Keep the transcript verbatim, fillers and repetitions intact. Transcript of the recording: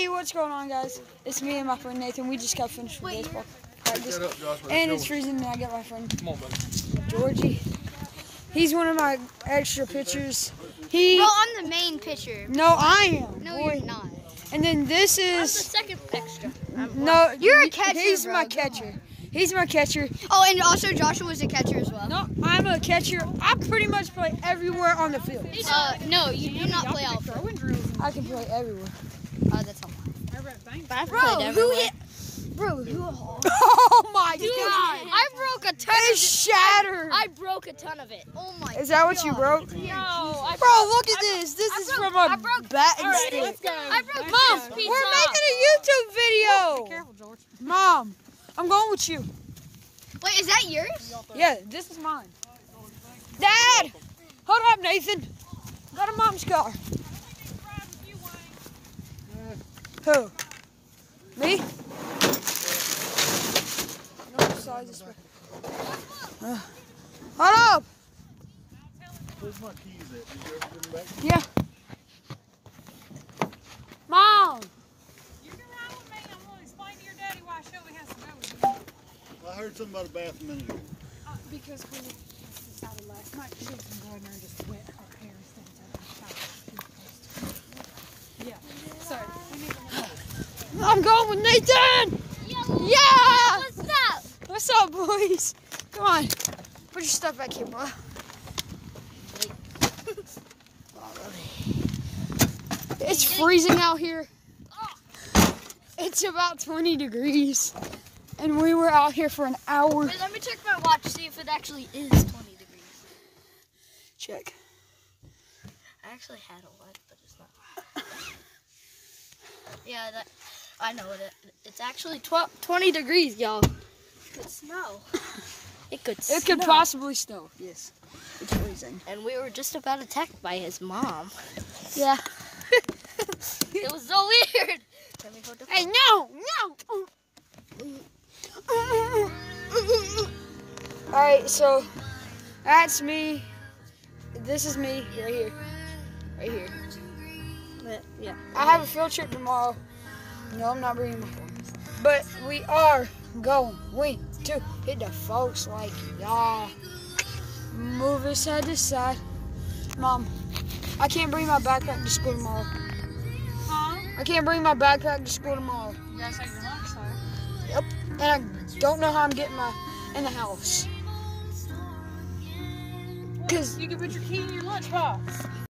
Hey, what's going on, guys? It's me and my friend Nathan. We just got finished with baseball practice, and it's freezing, and I got my friend Georgie. He's one of my extra pitchers. He. Bro, I'm the main pitcher. No, I am. No, boy. you're not. And then this is. I'm the second extra. No, you're a catcher. He's bro. my catcher. He's my catcher. Oh, and also Joshua was a catcher as well. No, I'm a catcher. I pretty much play everywhere on the field. Uh, no, you do not play out. I can play everywhere. Oh, that's a lie. Bro, who hit? Bro, who? Oh my Dude, God! I broke a ton It's of shattered. I broke a ton of it. Oh my. Is that what God. you broke? No, I Bro, look at this. This I is broke- from I a broke- bat and All right, stick. let's go. I broke Mom, this pizza. we're making a YouTube video. Be careful, George. Mom, I'm going with you. Wait, is that yours? Yeah, this is mine. Dad! Hold up, Nathan. Got a mom's car. Who? Me? No, besides this way. Uh, hold up! Where's my keys at? Did you ever put them back? Yeah. Mom! You can ride with me. I'm going to explain to your daddy why Shelby has to go with you. I heard something about a bath a minute ago. Uh, because we decided last night she was going to go in there and just wet her hair instead of taking a shower. Yeah. So, we need to know. I'm going with Nathan! Yo, Yeah! what's up? What's up, boys? Come on. Put your stuff back here, bro. It's freezing out here. It's about twenty degrees. And we were out here for an hour. Wait, let me check my watch to see if it actually is twenty degrees. Check. I actually had a watch, but it's not. Yeah, that I know it. It's actually twelve, twenty degrees, y'all. It could snow. It could snow. It could possibly snow. Yes. It's freezing. And we were just about attacked by his mom. Yeah. It was so weird. Let me hold the Hey, no! No! Alright, so that's me. This is me right here. Right here. But, yeah. I have a field trip tomorrow. No, I'm not bringing my phone. But we are going we to hit the folks like y'all. Move us side to side. Mom, I can't bring my backpack to school tomorrow. Huh? I can't bring my backpack to school tomorrow. You gotta take your lunch, so. Yep. And I don't know how I'm getting my in the house. Cause You can put your key in your lunchbox.